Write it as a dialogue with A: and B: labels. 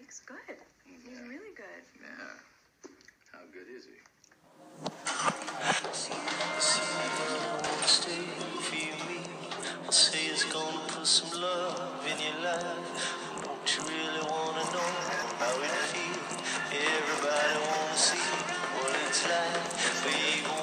A: Mike's good. He's really good.
B: Yeah. How good is he?
C: Stay for me. I'll say it's gonna put some love in your life. Don't you really wanna know how it feels? Everybody wanna see what it's like. But you